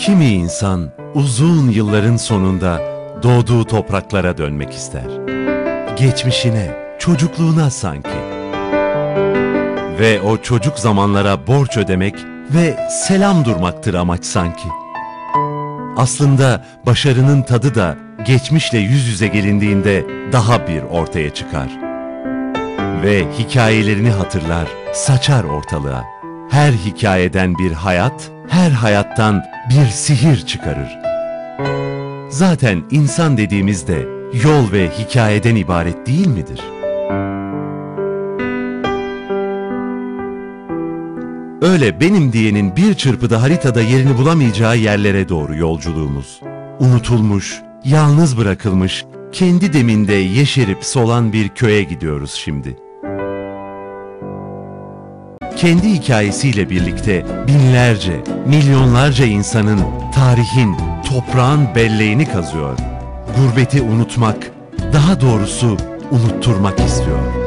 Kimi insan uzun yılların sonunda doğduğu topraklara dönmek ister. Geçmişine, çocukluğuna sanki. Ve o çocuk zamanlara borç ödemek ve selam durmaktır amaç sanki. Aslında başarının tadı da geçmişle yüz yüze gelindiğinde daha bir ortaya çıkar. Ve hikayelerini hatırlar, saçar ortalığa. Her hikayeden bir hayat, her hayattan bir sihir çıkarır. Zaten insan dediğimizde yol ve hikayeden ibaret değil midir? Öyle benim diyenin bir çırpıda haritada yerini bulamayacağı yerlere doğru yolculuğumuz. Unutulmuş, yalnız bırakılmış, kendi deminde yeşerip solan bir köye gidiyoruz şimdi. Kendi hikayesiyle birlikte binlerce, milyonlarca insanın, tarihin, toprağın belleğini kazıyor. Gurbeti unutmak, daha doğrusu unutturmak istiyor.